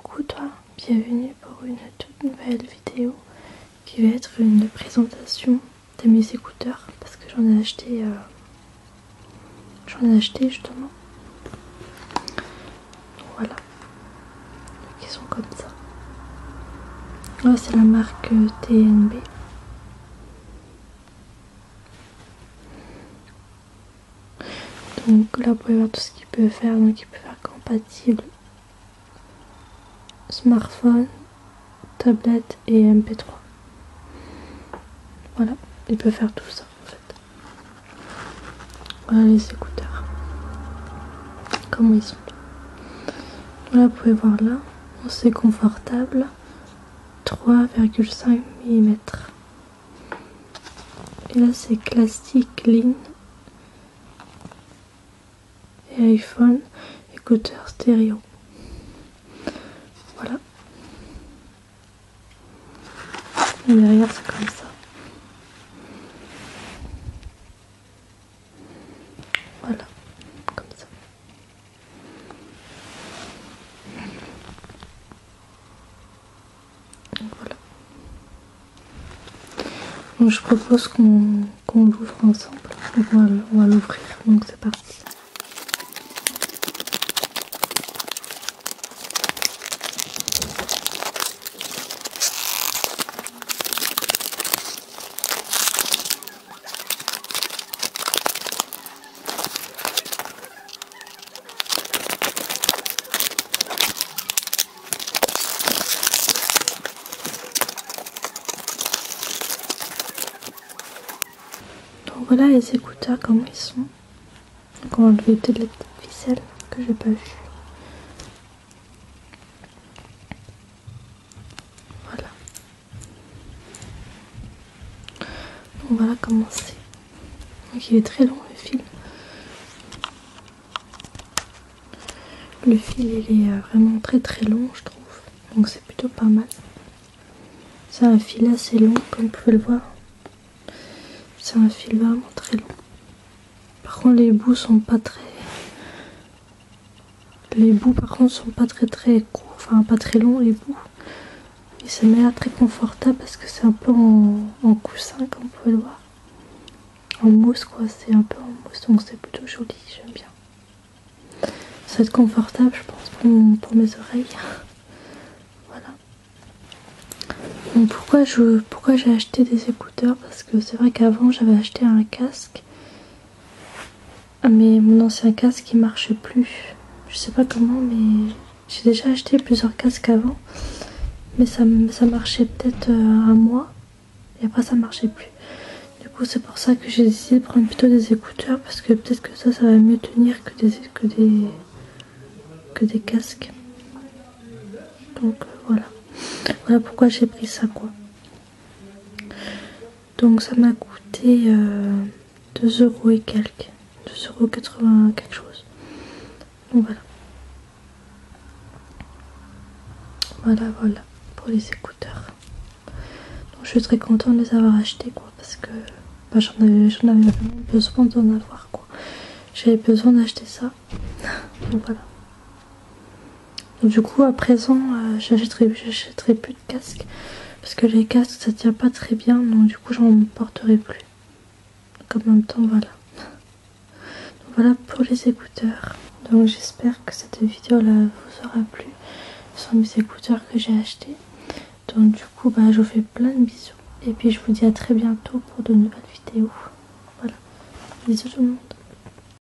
Coucou toi, bienvenue pour une toute nouvelle vidéo qui va être une présentation de mes écouteurs parce que j'en ai acheté justement. Donc voilà, donc ils sont comme ça. Là c'est la marque TNB. Donc là vous pouvez voir tout ce qu'il peut faire, donc il peut faire compatible smartphone, tablette et MP3. Voilà, il peut faire tout ça en fait. Voilà les écouteurs, comment ils sont. Voilà, vous pouvez voir là, c'est confortable, 3,5 mm. Et là c'est Classic Clean et iPhone, écouteurs stéréo. Voilà. Et derrière c'est comme ça. Voilà, comme ça. Donc voilà. Donc je propose qu'on l'ouvre ensemble. Donc on va l'ouvrir, donc c'est parti. Donc voilà les écouteurs, comment ils sont. Donc on va enlever peut-être la petite ficelle que j'ai pas vue. Voilà. Donc voilà comment c'est. Donc il est très long le fil. Le fil il est vraiment très long je trouve. Donc c'est plutôt pas mal. C'est un fil assez long comme vous pouvez le voir. C'est un fil vraiment très long. Par contre les bouts sont pas très... Les bouts par contre sont pas très courts. Enfin pas très longs les bouts. Et ça m'a l'air très confortable parce que c'est un peu en coussin comme vous pouvez le voir. En mousse quoi, c'est un peu en mousse donc c'est plutôt joli, j'aime bien. Ça va être confortable je pense pour mes oreilles. Voilà. Donc pourquoi j'ai acheté des écouteurs? Parce que c'est vrai qu'avant j'avais acheté un casque. Mais mon ancien casque il marchait plus. Je sais pas comment mais j'ai déjà acheté plusieurs casques avant. Mais ça marchait peut-être un mois. Et après ça marchait plus. Du coup c'est pour ça que j'ai décidé de prendre plutôt des écouteurs. Parce que peut-être que ça va mieux tenir que des casques. Donc voilà. Voilà pourquoi j'ai pris ça quoi. Donc ça m'a coûté 2 € et quelques. 2,80 € quelque chose. Donc voilà. Voilà pour les écouteurs. Donc je suis très contente de les avoir achetés quoi parce que bah, j'en avais vraiment besoin d'en avoir quoi. J'avais besoin d'acheter ça. Donc voilà. Donc, du coup à présent j'achèterai plus de casques parce que les casques ça tient pas très bien donc du coup j'en porterai plus. Donc en même temps voilà. Donc, voilà pour les écouteurs. Donc j'espère que cette vidéo là vous aura plu. Ce sont mes écouteurs que j'ai achetés. Donc du coup bah, je vous fais plein de bisous. Et puis je vous dis à très bientôt pour de nouvelles vidéos. Voilà. Bisous tout le monde.